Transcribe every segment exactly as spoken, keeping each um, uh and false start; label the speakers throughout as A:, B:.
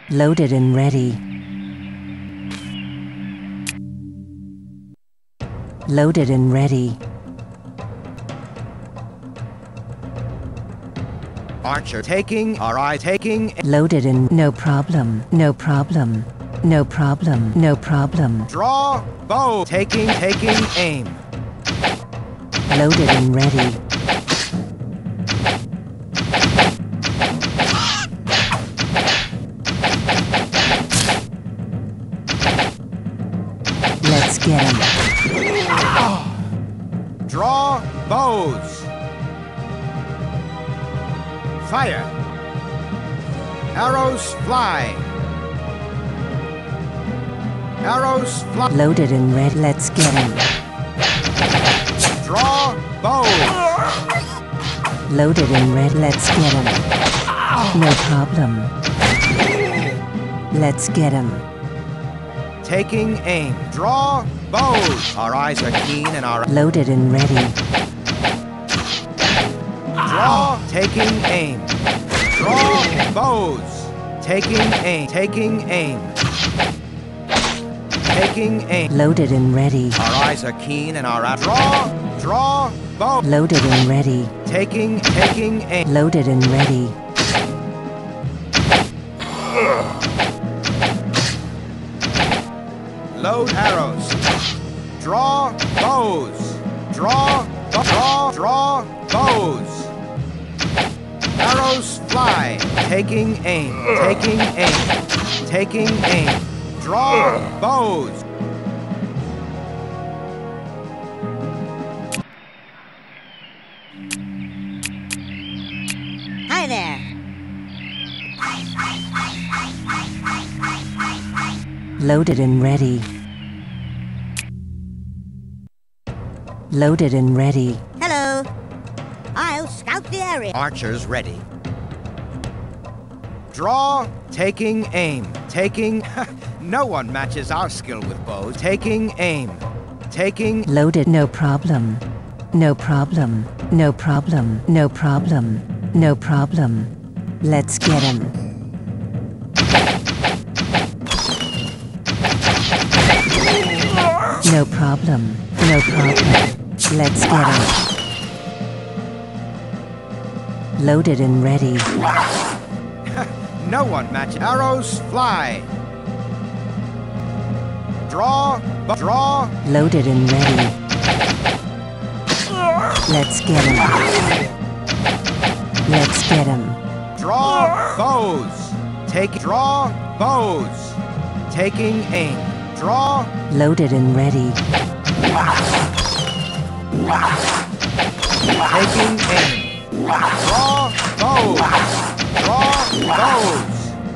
A: Loaded and ready. Loaded and ready.
B: Archer taking, R I taking.
A: Loaded and no problem, no problem, no problem, no problem.
B: Draw, bow, taking, taking, aim.
A: Loaded and ready. Let's get him.
B: Draw, bows. Fire. Arrows fly. Arrows fly.
A: Loaded and ready. Let's get him.
B: Draw, bows.
A: Loaded and ready. Let's get him. No problem. Let's get him.
B: Taking aim. Draw, bows. Our eyes are keen and our...
A: Loaded and ready.
B: Draw, taking aim. Draw, bows. Taking aim. Taking aim. Taking aim.
A: Loaded and ready.
B: Our eyes are keen and our... Draw, draw, bow.
A: Loaded and ready.
B: Taking, taking aim.
A: Loaded and ready.
B: Load arrows. Draw, bows. Draw, bo draw, draw, bows. Arrows fly. Taking aim. Taking aim. Taking aim. Draw, bows.
C: Hi there.
A: Loaded and ready. Loaded and ready.
C: Hello. I'll scout the area.
B: Archers ready. Draw, taking aim. Taking... No one matches our skill with bows. Taking aim. Taking...
A: Loaded. No problem. No problem. No problem. No problem. No problem. Let's get him. No problem. No problem. Let's get him. Loaded and ready.
B: No one matches. Arrows fly. Draw, bo draw.
A: Loaded and ready. Let's get him. Let's get him.
B: Draw, bows. Take, draw, bows. Taking aim. Draw.
A: Loaded and ready.
B: Taking aim. Draw, bows. Draw, bows.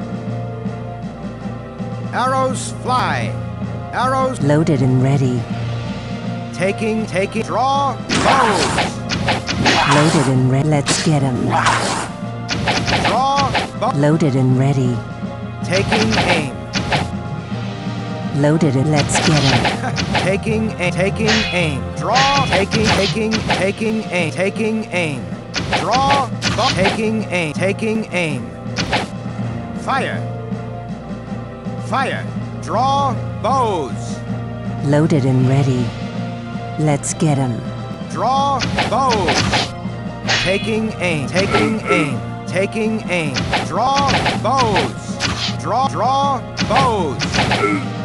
B: Arrows fly. Arrows.
A: Loaded and ready.
B: Taking, taking. Draw, bows.
A: Loaded and ready. Let's get him.
B: Draw, bows.
A: Loaded and ready.
B: Taking aim.
A: Loaded and let's get him.
B: Taking aim. Taking aim. Draw. Taking. Taking. Taking aim. Taking aim. Draw. Bo taking aim. Taking aim. Fire. Fire. Draw. Bows.
A: Loaded and ready. Let's get him.
B: Draw. Bows. Taking aim. Taking aim. Taking aim. Draw. Bows. Draw. Draw. Bows.